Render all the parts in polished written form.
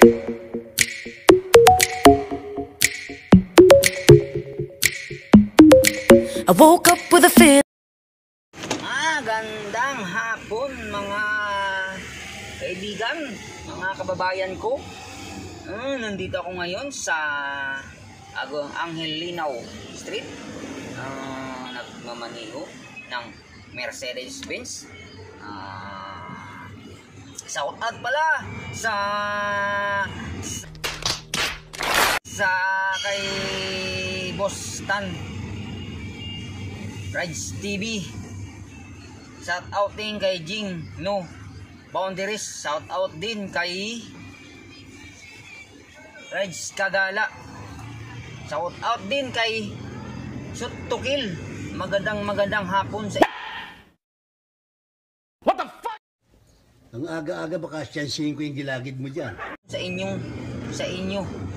I woke up with a feeling. Gandang hapon mga kaibigan, mga kababayan ko. Nandito ako ngayon sa Angel Linaw Street. Nagmamaniho ng Mercedes-Benz. Shout out pala sa kay Boss Tan Rides TV. Shout out din kay Jing No Boundaries. Shout out din kay Rides Kagala. Shout out din kay Shoot to Kill. Magandang hapon sa What the fuck? Ang aga-aga baka siyansihin ko yung gilagid mo dyan. Sa inyo.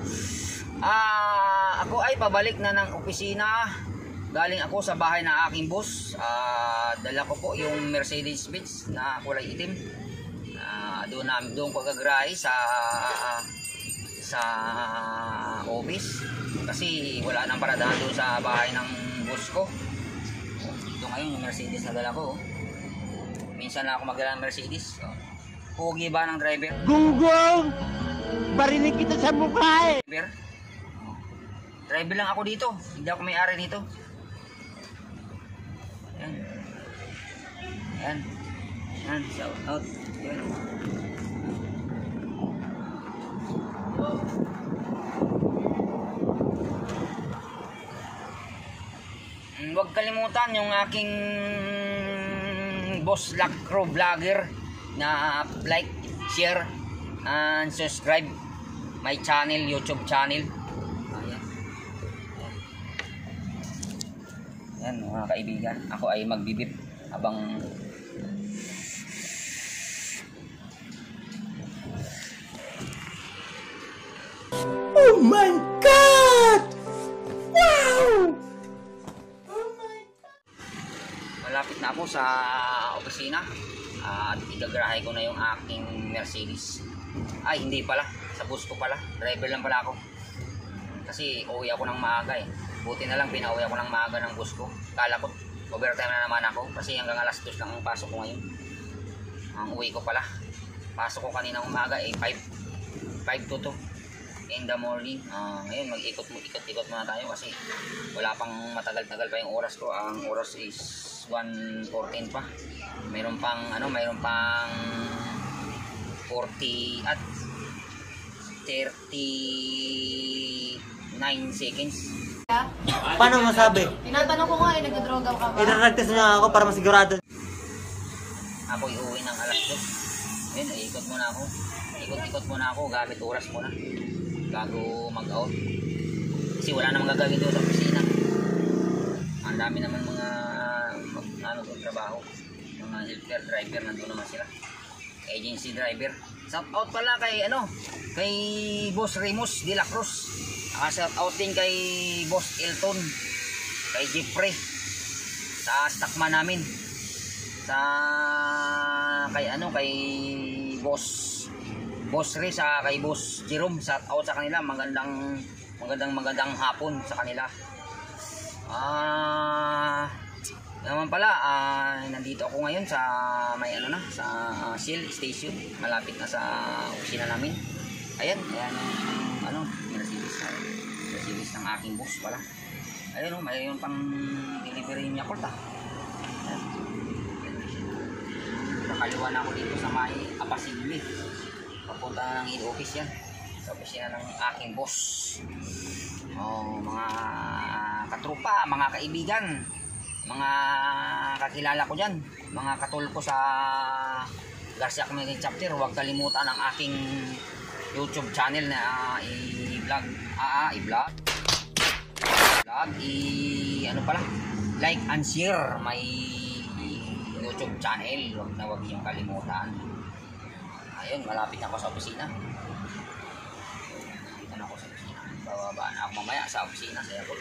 Ako ay pabalik na ng opisina. Galing ako sa bahay ng aking boss. Dala ko po yung Mercedes-Benz na kulay itim. Doon ko gagrahe sa office. Kasi wala nang paradahan doon sa bahay ng boss ko. Ito ngayon yung Mercedes na dala ko. Minsan na ako magdala ng Mercedes. Pugi ba ng driver? Gunggong! Barinig kita sa mukha eh! Driver lang ako dito. Hindi ako may-ari nito. Yan. Shout out. Yan. Huwag kalimutan yung aking Boss Lacro Vlogger na like, share, and subscribe my channel, YouTube channel. Yan mga kaibigan, ako ay magbibip habang Oh my God! Wow! Oh my God! Malapit na ako sa opisina at igagarahe ko na yung aking Mercedes. Ay, hindi pala, sa bus ko pala, driver lang pala ako. Kasi uwi ako ng maaga eh. Buti na lang pinauwi ako ng maaga ng bus ko. Kala ko overtime na naman ako kasi hanggang alas 2 lang ang pasok ko ngayon. Ang uwi ko pala, pasok ko kanina umaga eh 5 to 2 in the morning. Ngayon mag-ikot muna tayo kasi wala pang matagal-tagal pa yung oras ko. Ang oras is 1:14 pa. Mayroon pang 40 at 39 seconds. Paano masabi? Tinatanong ko nga nagdodroga ka ba? Idaragtas niya ako para masigurado. Ako iuwi ng alas 2. Ayun, ikot muna ako. Ikot muna ako gamit oras muna bago mag-out. Kasi wala namang gagawin doon sa opisina. Ang dami naman mga trabaho. Mga helper driver nandun naman sila. Agency driver. Shout out pala kay Boss Remus de la Cruz. Shout out din kay Boss Elton, kay Jeffrey sa stockman namin. Kay Boss Ray sa kay Boss Jerome. Shout out sa kanila. Magandang hapon sa kanila. Naman pala, nandito ako ngayon sa sa Shell Station, malapit na sa opisina namin. Ayan Mercedes ng aking boss pala. Ayun mayroon pang delivery niya Yakult. Nakaliwa na ako dito sa may Apasigli. Papunta ng head office yan. Sa opisina ng aking boss. Mga katrupa, mga kaibigan, mga kakilala ko dyan, mga katulpo sa Garcia Community Chapter, huwag kalimutan ang aking YouTube channel na like and share my YouTube channel. Huwag niyong kalimutan. Ayun, malapit na ako sa opisina. Dito na ako sa opisina. Bababa na ako mamaya sa opisina sa Yakult.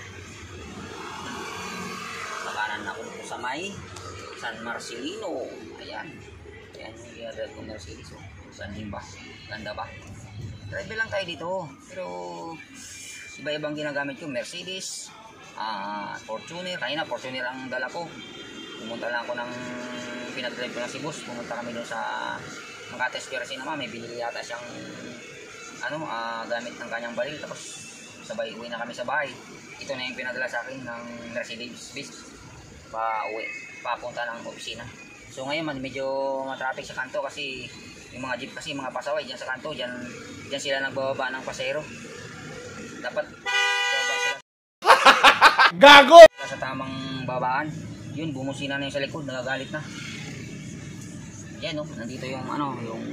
Kanan ako sa may San Marcelino. Ayan yung ginagawa ko Mercedes. Saan din ba? Ganda ba? driver lang tayo dito. Pero iba-ibang ginagamit ko, Mercedes, Fortuner. Kanina Fortuner ang dala ko. Pumunta lang ako ng pinag-drive ko ng si boss. Pumunta kami doon sa Makati Square naman. May binili yata siyang gamit ng kanyang baril. Tapos sabay uwi na kami sa bahay. Ito na yung pinadala sa akin ng Mercedes Benz papunta ng opisina. So ngayon medyo matraffic sa kanto kasi yung mga jeep kasi mga pasaway dyan sa kanto, dyan sila nagbababa ng pasero. Dapat bababa sila gago sa tamang babaan. Yun, bumusina na yung sa likod, nagagalit na. Yan no, nandito yung yung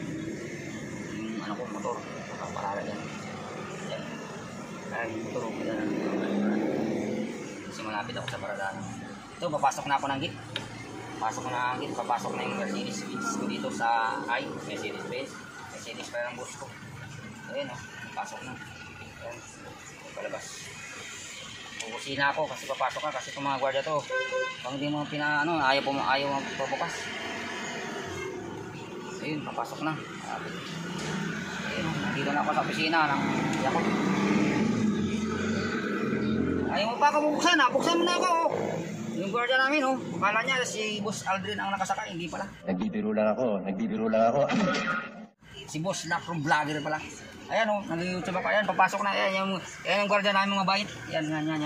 motor, parara dyan. Yan. Ay, yung motor, kasi malapit ako sa paradaan. Ito, papasok na ako ng gate. Papasok na yung Mercedes Benz ko dito sa Mercedes Benz. Mercedes pa lang boss ko. Ayan papasok na. Ayan, palabas. Pupusin na ako kasi papasok ka kasi itong mga gwardiya to. Pag hindi mo ayaw mo pabukas. Ayun, papasok na. Ayun, nandito na ako sa opisina ng Yakult. Ayaw mo pa ako bubuksan, buksan mo na ako. Yung gwardiya namin, akala niya si Boss Aldrin ang nakasakay, hindi pala. Nagbibiro lang ako. Si Boss Lakrom Vlogger pala. Ayan nag-YouTube ako. Ayan, papasok na. Ayan yung gwardiya namin mga bait. Yan.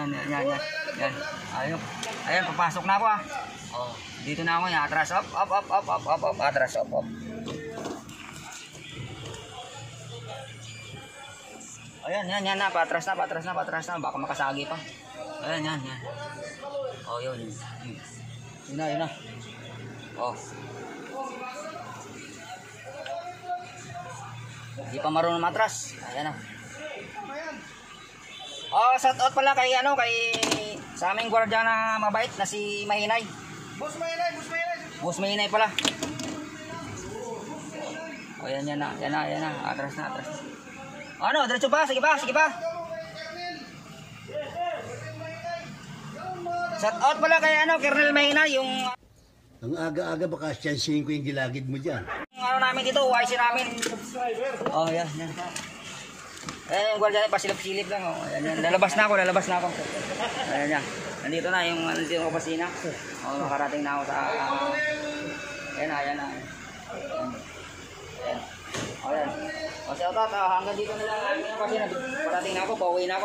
Ayan, papasok na ako dito na ako. Atras, up. Atras, up. Ayan na. Patras na. Baka makasagi pa. Ayan. Yun. Yun na. Hindi pa marunong matras. Ayan na. Shout out pala kay sa aming gwardiya na mabait na si Mahinay. Boss Mahinay pala. Yan na. Atras na. Diretso ba? Sige pa. Shout out pala kay Colonel Mahinay, yung Ang aga-aga baka siyansihin ko yung gilagid mo dyan. namin dito, YC namin. Yan. Yung gwardiya pasilip-silip lang. Yan. Lalabas na ako. Ayan. Nandito na yung opisina. Nakarating na ako sa Ayan. Shout out, hanggang dito na lang kasi parating na ako, pauwi na ako.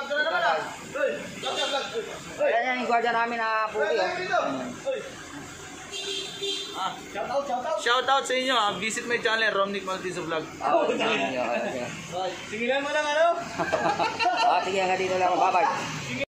Ayan yung gwardiya namin na puti. Shout out sa inyo visit my channel Romnick Maltese Vlog. Sige lang mo lang sige, hanggang dito lang ako. Bye-bye.